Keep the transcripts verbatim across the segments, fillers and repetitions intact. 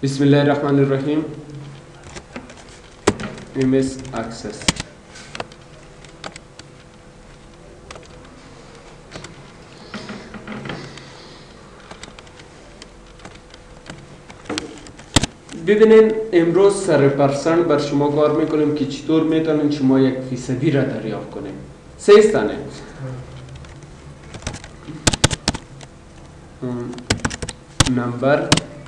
बिस्मिल्लाहिर्रहमानिर्रहीम। Image access. ببینین امروز سر پرسنت بر شما کار میکنیم که چطور میتونیم شما یک فیصدی را دریافت کنیم. سه استانه نمبر،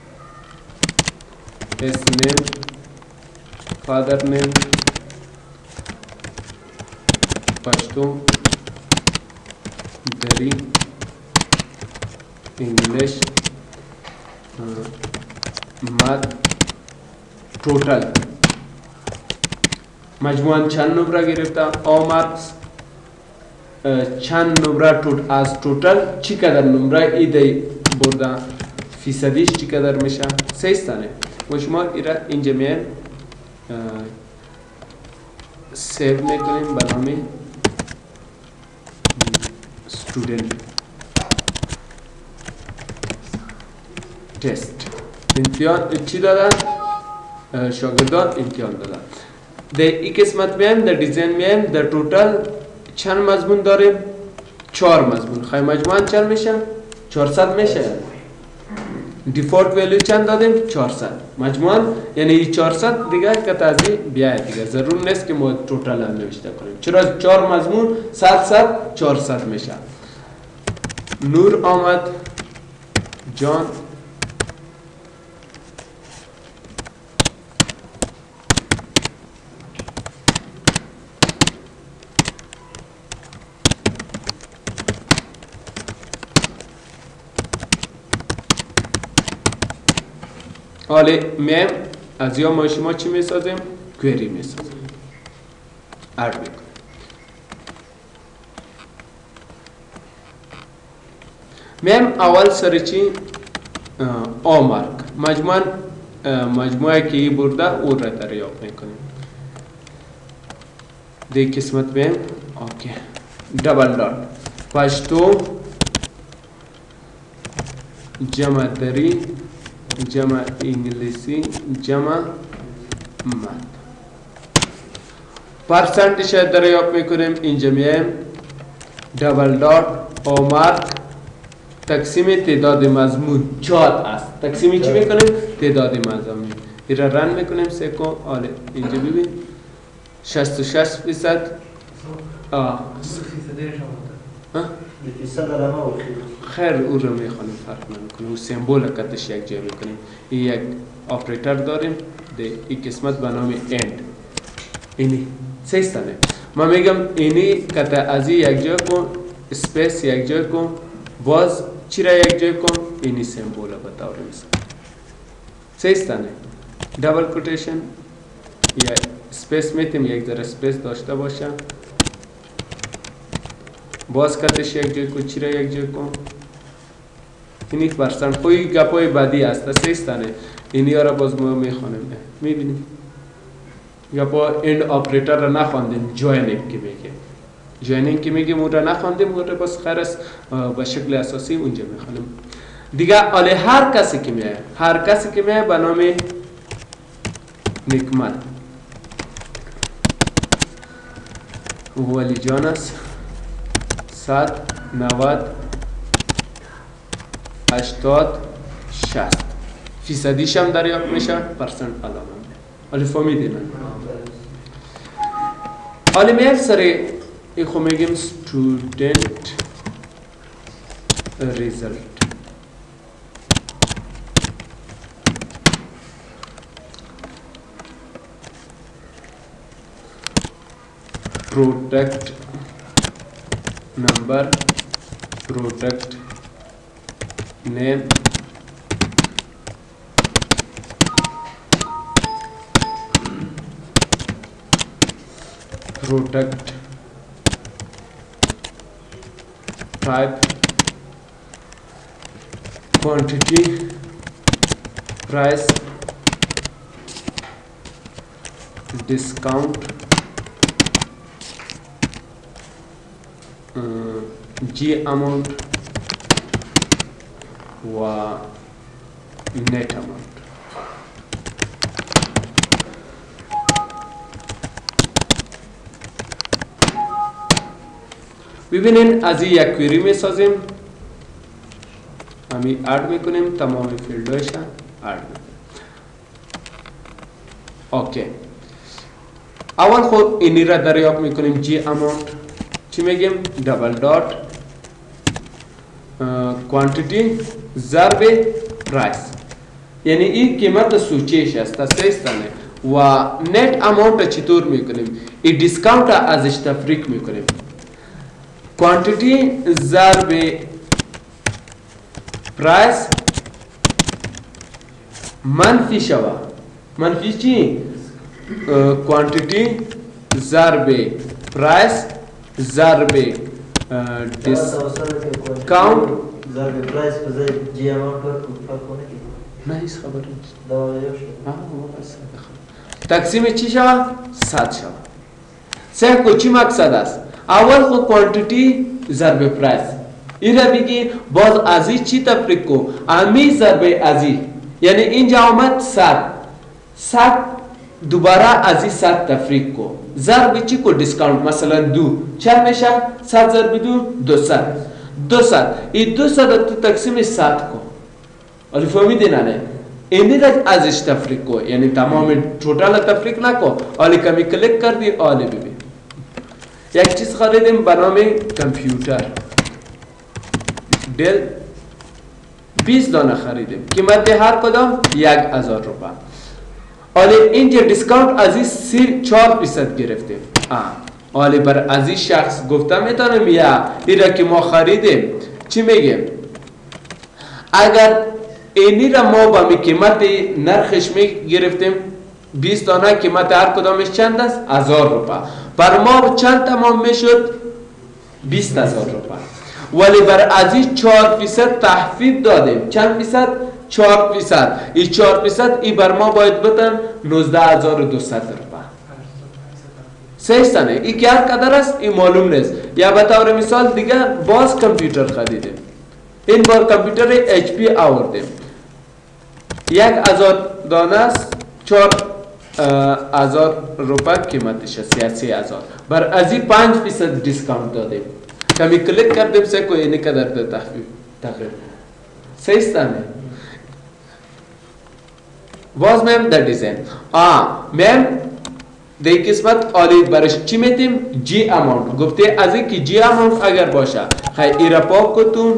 اسم، فادر نیم، پشتو، دری، انگلیش، مد، توتال. مجموعاً چند نمره گرفته؟ آ مارکس چند نمره توت از توتال چقدر نمره ایده برده، فیصدیش چقدر میشه؟ سه استانه و شما ایره اینجا میان سیو میکنیم به نام student test. امتحان چی دادن؟ شاگردان امتحان دادن. در این قسمت میایم در دیزاین میایم در توتال چند مضمون داریم؟ چهار مضمون. خیلی مجموعاً چند میشه؟ چهارصد میشه. دیفالت ولیو چند دادیم؟ چهارصد. مجموعاً یعنی این چهارصد دیگه که تازه بیاید دیگه ضرور نیست که ما توتال هم نوشته کنیم. چرا چهار مضمون صد صد چهارصد میشه. نور آمد، جان، حالا میم از یا ما شما چی میسازیم؟ کوئری میسازیم. ارد میکنیم. میم اول سر چی؟ آ مارک. مجموعاً مجموعه که ای برده او را دریافت میکنیم. دی قسمت میم اوکی. دبل دات. پشتو جمع دری جمع انگلیسی جمع مد. پرسنتش دریافت میکنیم. اینجا میایم دبل دات او مارک تقسیم تعداد مضمون چهار است. تقسیم چی میکنیم؟ تعداد مضمون. این را رن میکنیم سکو. حالا اینجا ببین شصت و شش فیصد. آه خیر او رو میخوانیم، فرق نمیکنه. او سیمبول کتش یک جای میکنیم. این یک آپریتر داریم ده این قسمت به نام اند. اینی سه استانه ما میگم اینی کت از یک جای کن، اسپیس یک جای کن، باز چی را یک جای کن، اینی سیمبول بطور مثال سه استانه. دبل کوتیشن یا اسپیس میتیم یک ذره اسپیس داشته باشه. باز کتش یک جای کن، چی را یک جای کن. اینی پرسنت خوی گپای بعدی است. سه استانه اینی را باز ما میخوانیم. میبینیم گپا اند آپریتر را نخواندیم. جوینینگ که میگه جوینینگ که میگه اون را نخواندیم. اون را باز خرس به شکل اساسی اونجا میخوانیم دیگه. حالا هر کسی که میه هر کسی که میه به نام نکمت ولی جان است. صد، نود، هشتاد، شصت فیصدیش هم دریافت میشه. پرسنت علامه حالا فهمیدین؟ حالا میایم سر این خو میگیم student result. product number, product name, product type, quantity, price, discount, G amount و net amount. ببینین از این یک کویری میسازیم، همین اد میکنیم، تمام فیلدهایش اد میکنیم. اوکی، اول خود اینی را دریافت میکنیم جی اماونت، چی میگیم؟ دبل دات کوانتیتی ضرب پرایس، یعنی این قیمت سوچیش است سیستانه. و نت اماونت چطور میکنیم؟ این دیسکاونت ازش تفریق میکنیم. کوانتیتی ضرب پرایس منفی شوه، منفی چی؟ کوانتیتی ضرب پرایس ضرب دیسکاونت ضرب پرایس بزای جی اماونت پر کنه که نه هیچ خبر نیست. دو تقسیم چی شوه؟ صد شوه. سه کو چی مقصد است؟ اول خود کوانتیتی ضرب پرایس این را بگی، باز ازی چی تفریق کو؟ امی ضرب ازی، یعنی اینجا آمد صد، صد دوباره ازی صد تفریق کو، ضرب چی کو؟ دیسکاونت، مثلا دو چند میشه؟ صد ضرب دو دوصد، دوصد، این دوصد تو تقسیم صد کو. ولی فهمیدی نه؟ اینی را ازش تفریق کو، یعنی تمام توتال تفریق نکو. ولی کمی کلیک کردی آلی ببین. یک چیز خریدیم به نام کامپیوتر، دل بیست دانه خریدیم، قیمت هر کدام یک هزار روپیه. ولی اینجا دیسکاونت از این سی چهار فیصد گرفتیم. ولی بر از این شخص گفتم میتونم یا این را که ما خریدیم چی میگیم؟ اگر اینی را ما با می قیمت نرخش می گرفتیم بیست دانه، قیمت هر کدامش چند است؟ هزار روپیه. بر ما چند تمام میشد؟ بیست هزار روپیه. ولی بر از این چهار فیصد تخفیف دادیم. چند فیصد؟ چهار فیصد. این چهار فیصد ای بر ما باید بتن نوزده هزار و دویست روپیه. سه نه این که هر قدر است این معلوم نیست. یا به طور مثال دیگه باز کامپیوتر خریدیم، این بار کامپیوتر اچ پی آوردیم، یک هزار دانه است، چهار هزار روپیه قیمتش است، سیاسی هزار. بر از این پنج فیصد دیسکاونت دادیم، کمی کلیک کردیم سه کو اینی قدر ده تخفیف تغییر. سیستانه باز میم در دیزاین آه میم در قسمت آلی برش چی میتیم؟ جی اماونت گفته از این که جی اماونت اگر باشه خیلی ایرا پاک کتون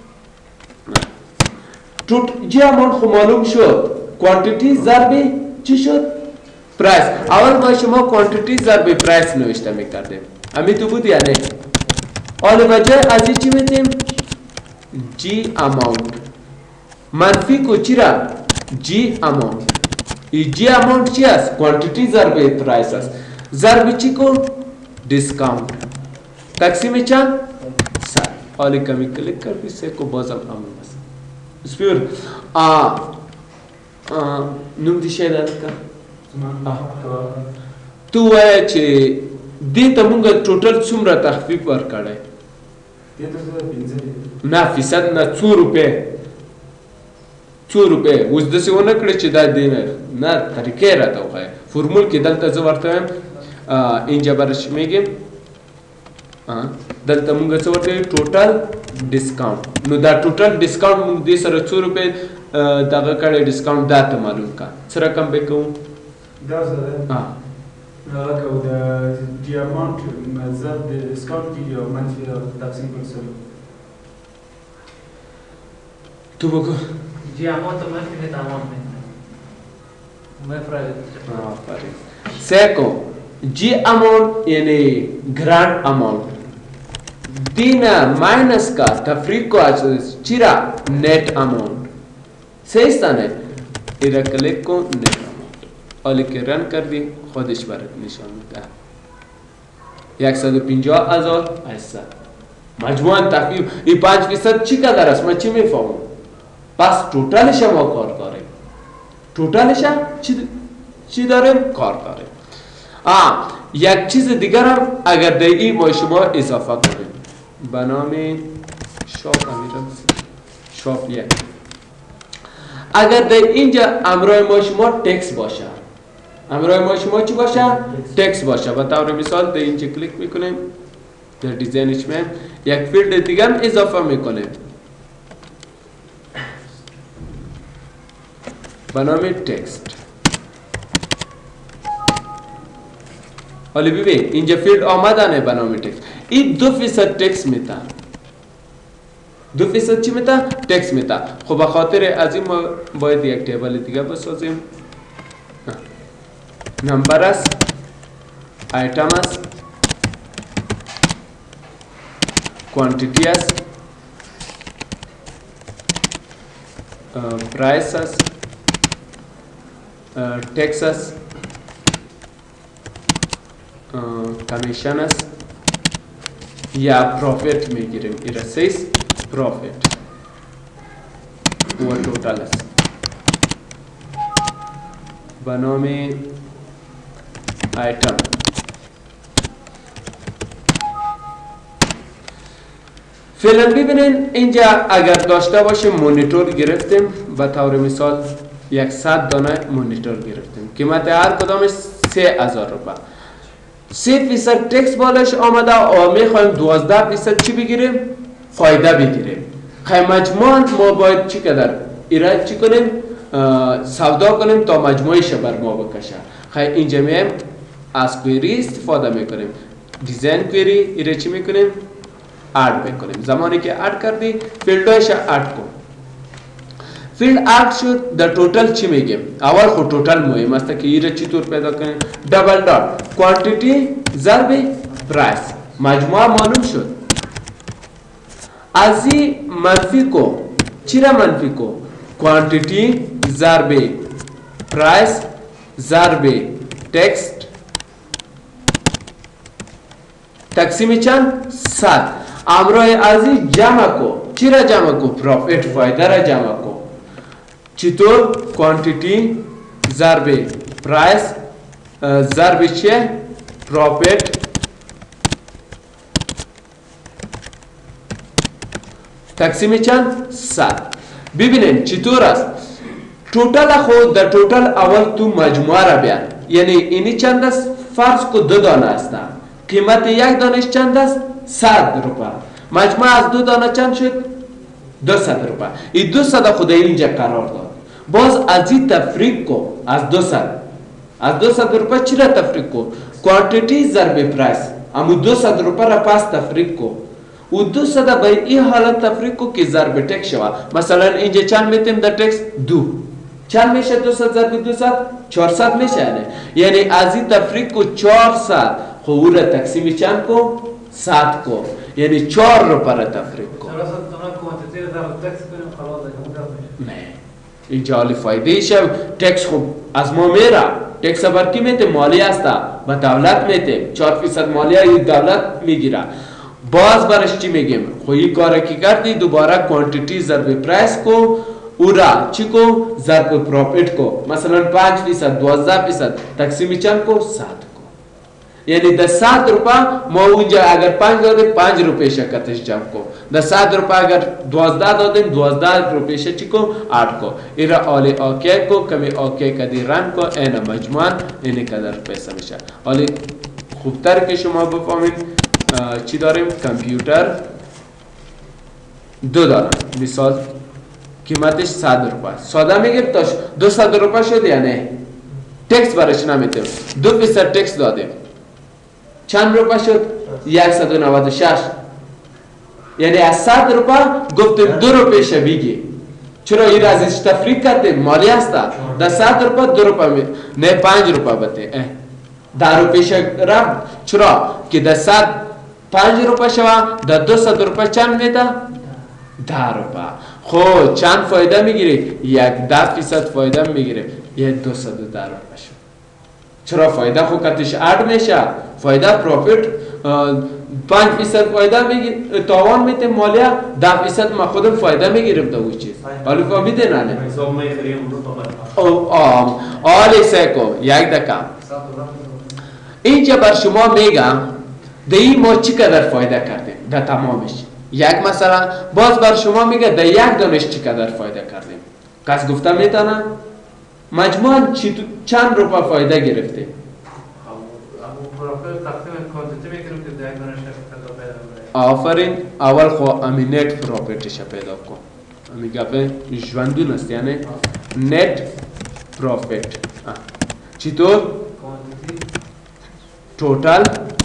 توت جی اماونت خو معلوم شد، کوانتیتی ضرب چی شد؟ پرایس. اول با شما کوانتیتی ضرب پرایس نوشته میکردیم، امی تو بود یا نه؟ آلی بجای از این چی میتیم؟ جی اماونت منفی کو چی را؟ جی اماونت. ای جی اماونت چی است؟ کوانتیتی ضرب پرایس است. ضرب چی کو؟ دیسکاونت. تقسیم چند؟ صد. آلی کمی کلیک کردی سه کو بازم امون است. سپیر آ نوم دی شای داد که تو وای چه دی تا مونگا توتال څومره تخفیف ورکړی؟ نه فیصد نه څو روپے څو روپے اوس داسې ونه کړی چې دا دی نه نه طریقې راته وښایه فرمول کې دلته زه ورته وایم اینجا برش میگیم دلته مونږ څه ورته وایو ټوټل ډسکاونټ. نو دا ټوټل ډسکاونټ مونږ دې سره څو روپے دغه کړی ډسکاونټ دا ته معلوم کا څه رقم به کوو دا زه لکه د دی اماونت ضرب د ډسکاونټ کېږي او منفي تقسیم پر سلو. تو بگو جی اماونت منفی نه تمام نه آفرین. سیکو جی اماونت یعنی گرانت اماونت دینا ماینس کا تفریق کو چی را نیٹ اماونت. صحیح تا نه ایرا کلیک کو نیٹ اماونت آلی که رن کردی خودش برات نشان میده یکصد و پنجاه هزار هشتصد. مجموعاً تخفیف این پنج فیصد چی قدر است؟ من چی میفهمم؟ پس توتالش ما کار داریم، توتالش چی چی داریم؟ کار داریم. آه یک چیز دیگر هم اگر در این ما شما اضافه کنیم به نام شاپ امیرم شاپ یک. اگر در اینجا امرای ما شما تکس باشه، امرای ما شما چی باشه؟ تکس باشه. به طور مثال در اینجا کلیک میکنیم در دیزاینش میایم یک فیلد دیگه هم اضافه میکنیم به نام تکست. حالا ببین اینجا فیلد آمدنه به نام تکست. این دو فیصد تکست میتن، دو فیصد چی میتن؟ تکست میتن. خب به خاطر از این ما باید یک تیبل دیگه بسازیم. نمبر است، آیتم است، کوانتیتی است، پرایس است، تکس است، کمیشن است یا پروفیت میگیریم. این رسیس پروفیت و توتال است به نام آیتم. فعلا ببینین اینجا اگر داشته باشه مونیتور گرفتیم به طور مثال صد دانه مونیتور گرفتیم، قیمت هر کدامش سه هزار روپیه. سه فیصد تکس بالاش آمده و میخوایم دوازده فیصد چی بگیریم؟ فایده بگیریم. خیلی مجموعاً ما باید چی کدر ایراد چی کنیم؟ سودا کنیم تا مجموعش بر ما بکشه. خیلی اینجا میایم از کویری استفاده میکنیم، دیزاین کویری ایره چی میکنیم؟ اد میکنیم. زمانی که اد کردی فیلدایش اد کن. فیلد اد شد در توتال چی میگیم؟ اول خود توتال مهم است که ایره چی طور پیدا کنیم؟ دبل دات کوانتیتی ضرب پرایس مجموعه معلوم شد. از این منفی کو چی را منفی کو؟ کوانتیتی ضرب پرایس ضرب تکست تقسیم چند؟ صد. امرای از این جمع کو چی را جمع کو؟ پروفیت فایده را جمع کو. چطور؟ کوانتیتی ضرب پرایس ضرب چیه؟ پروفیت تقسیم چند؟ صد. ببینید چطور است. توتال خود در توتال اول تو مجموعه را بیان، یعنی اینی چند است؟ فرض کو دو دانه است. قیمت یک دانش چند است؟ صد روپیه. مجموعه از دو دانه چند شد؟ دوصد روپیه. این دوصد خود اینجا قرار داد. باز از این تفریق کو از دوصد از دوصد روپیه چی را تفریق کو؟ کوانتیتی ضرب پرایس. اما دوصد روپیه را پس تفریق کو و دوصد به این حالت تفریق کو که ضرب تک شوه. مثلا اینجا چند میتیم در تکس؟ دو. چند میشه دوصد ضرب دوصد؟ چهارصد میشه. یعنی یعنی از این تفریق کو چهارصد خود را تقسیم چند کو؟ صد کو. یعنی چهار روپیه را تفریق کو. نه اینجا حالی فایده ایشه. تکس خوب از ما میره. تکس بر کی میته؟ مالی هسته به دولت میته. چهار فیصد مالی های دولت میگیره. باز برش چی میگیم؟ خویی کاره کی کردی دوباره کوانتیتی ضرب پرایس کو او را چی کو؟ ضرب پروفیت کو. مثلا پنج فیصد دوازده فیصد تقسیم چند کو؟ صد کو. یعنی ده صد روپیه ما اونجا اگر پنج دادیم پنج روپیه شکتش جمع کو. ده صد روپیه اگر دوازده دادیم دوازده روپیه چی کو؟ آت کو. ایرا آلی آکی کو کمی آکی کدی رن کو این مجموعاً اینی قدر پیسه میشه. آلی خوبتر که شما بفهمید چی داریم؟ کامپیوتر دو دارم مثال قیمتش صد روپیه. ساده میگیم تاش دوصد روپیه شد یا نه؟ تکس برش نمیتیم. دو فیصد تکس دادیم چند روپیه شد؟ صد و نود و شش. یعنی از صد روپیه گفتیم دو روپیه بگی. چرا این از ازش تفریق کردیم؟ مالی هسته. در صد روپیه دو روپیه می نه پنج روپیه بده. ده روپیه رفت. چرا؟ که در صد پنج روپیه شوه در دوصد روپیه چند میده؟ ده روپیه. خب چند فایده میگیری؟ یک ده فیصد فایده میگیری. یک دوصد و ده روپیه شد. چرا فایده خود کتش اد میشه؟ فایده پروفیت پنج فیصد فایده میگیر تاوان میتیم مالیه ده فیصد ما خودم فایده میگیرم در اون چیز. حالا فهمیده نه نه؟ آلی سیکو یک دکم اینجا بر شما میگم دی ما چی قدر فایده کردیم در تمامش. یک مثلا باز بر شما میگه در یک دانش چی قدر فایده کردیم. کس گفته میتونه مجموعاً چند روپیه فایده گرفته؟ آفرین اول خو امی نت پروفیتش پیدا کن امی گفه جوندون است یعنی نت پروفیت چطور؟ توتال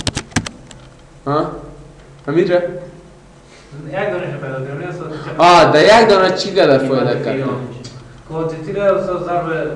امیر یک دانش پیدا کنیم آه در یک دانه چی قدر فایده کرد؟ کوانتیتی را استاد ضرب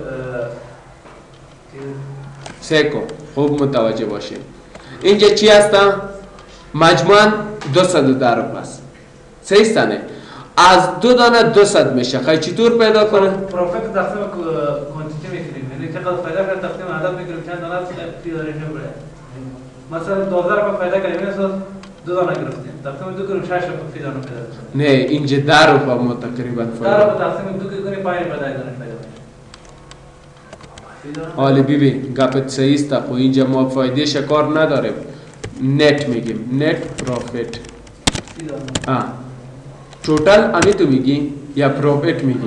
سیکو خوب متوجه باشیم اینجا چی هستم؟ مجموعاً دو صد در پس سیستانه از دو دانه دو صد میشه خیلی چطور پیدا کنه؟ پروفیت تقسیم کوانتیتی میکنیم یعنی چقدر فایده کرد تقسیم عدد میکنیم چند دانه پیدارش نمیره مثلا دوازده رو فایده کنیم این دو دانه گرفتیم تقسیم دو کنیم شش رو فی دانه پیدا کنیم نه اینجا در رو ما تقریبا در رو تقسیم دو کنیم پایین پیدا دانه پیدا کنیم حالی ببین گپت صحیح است خو اینجا ما فایده شکار نداریم نت میگیم نت پروفیت آه توتال امی تو میگی یا پروفیت میگی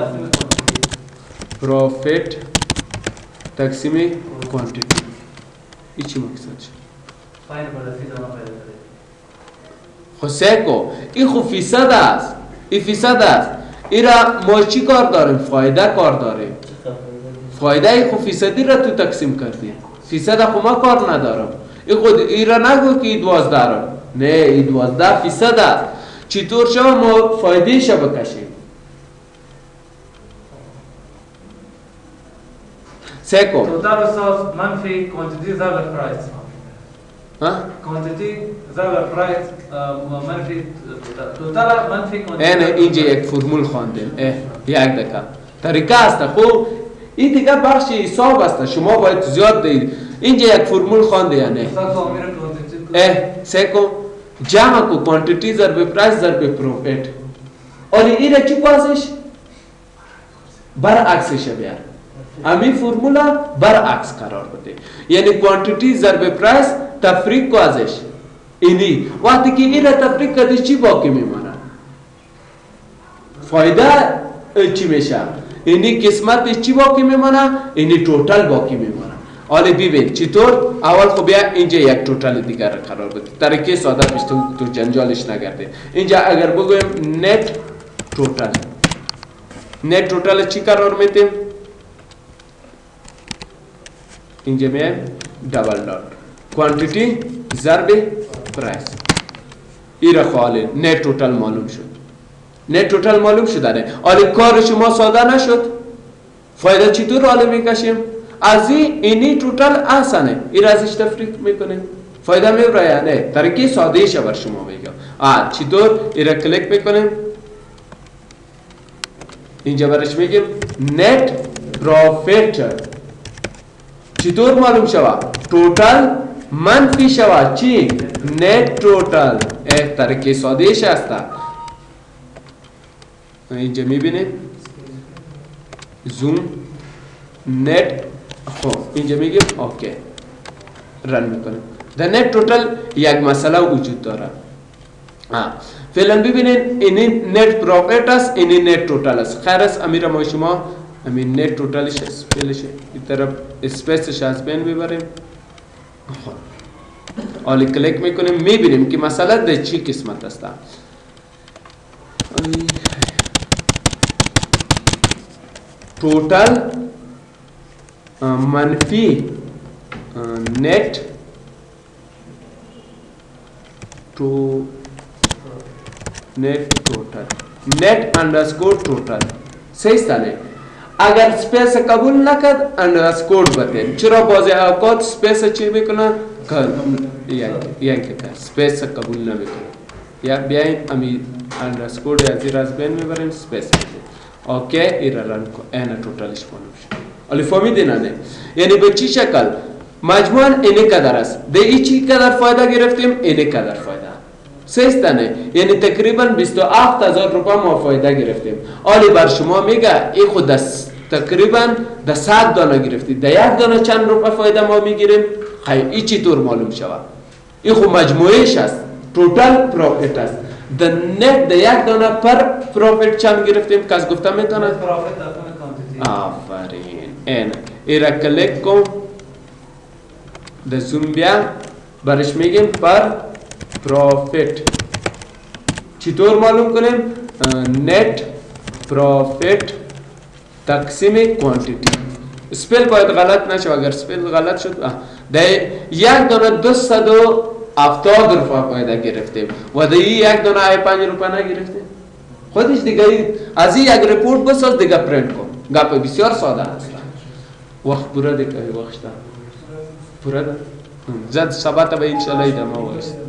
پروفیت تقسیم کوانتیتی این چی مقصد شد پایین پیدا فی دانه پیدا کنیم خو سیکو این خو فیصد است این فیصد است این را ما چی کار داریم فایده کار داریم فایده ای خو فیصدی را تو تقسیم کردی فیصد خو ما کار ندارم ای خود ای را نگو که ای دوازده را نه ای دوازده فیصد است چطور شما ما فایده شا بکشیم سیکو توتال استاد منفی کوانتیتی ضرب پرایس ها کوانتیتی ضرب پرایس منفی توتال منفی کوانتیتی اینه اینجا یک فرمول خواندیم اه یک دکه طریقه است خب این دیگه بخش حساب است شما باید زیاد دید اینجا یک فرمول خوانده یا نه استاد فامیل کوانتیتی اه سیکو جمع کو کوانتیتی ضرب پرایس ضرب پروفیت اور این چی پاسش برعکسش بیار امی فرمولا برعکس قرار بده یعنی کوانتیتی ضرب پرایس تفریق کو ازش اینی وقتی که این تفریق کردی چی باقی میمونه فایده چی میشه اینی قسمت چی باقی میمونه اینی توتال باقی میمونه حالا ببین چطور اول خب بیا اینجا یک توتال دیگر قرار بده طریقه ساده پیش تو تو جنجالش نگرده اینجا اگر بگویم نت توتال نت توتال چی قرار میدیم اینجا میایم دبل دات کوانتیتی ضرب پرایس این را خاله نت توتال معلوم شد نت توتال معلوم شده نه حالا کار شما ساده نشد فایده چطور حالا میکشیم از اینی توتال آسانه این ازش تفریق میکنیم فایده میبره یا نه طریقه ساده ایشه بر شما میگم آه چطور این را کلیک میکنیم اینجا برش میگیم نت پروفیت چطور معلوم شوا توتال منفی شوا چی نت توتال اه طریقه ساده ایشه است اینجا میبینید زوم نت خب اینجا میگیم اوکی رن میکنیم در نت توتال یک مسئله وجود داره فعلا ببینید این نت پروفیت است این نت توتال است خیر است امیر ما شما همین نت توتالش اسپیلش این طرف اسپیسش از بین میبریم خب حالا کلیک میکنیم میبینیم که مسئله در چی قسمت است توتال منفی نت تو نت توتال نت اندرسکور توتال صحیح است نه اگر سپیس قبول نکرد اندرسکور بده چرا بعضی اوقات سپیس چی میکنه یک یک سپیس قبول نمیکنه یا بیاین امی اندرسکور یا زیر از بین میبریم سپیس اوکی ایرا رن کو اینا توتالش معلوم شد ولی فهمیدین نه یعنی به چی شکل مجموعاً اینه قدر است ده ای چی قدر فایده گرفتیم اینه قدر فایده سیستانه یعنی تقریبا بیست و هفت هزار روپا ما فایده گرفتیم ولی بر شما میگه این خود دست تقریبا ده صد دانه گرفتید ده یک دانه چند روپا فایده ما میگیریم خیلی ای چی طور معلوم شود این خود مجموعهش است توتال پروفیت است ده نت ده یک دانه پر پروفیت چند گرفتیم کس گفته میتونه آفرین این ایرا کلیک کن ده زوم بیا برش میگیم پر profit चطور मालूम کنیم net profit تقسیم کوانتیتی سپل باید غلط نشه اگر سپل غلط شد ده یک دانه دویست و هفتاد روپیه باید گرفتیم و ده یک دانه ای پنج روپیه نگرفتیم خودش دیگه از این یک ریپورت بساز دیگه پرینت کن گپ بسیار ساده است وقت پورا دیگه وقت پورا ده زد ثبات به انشالله ایده ما وایست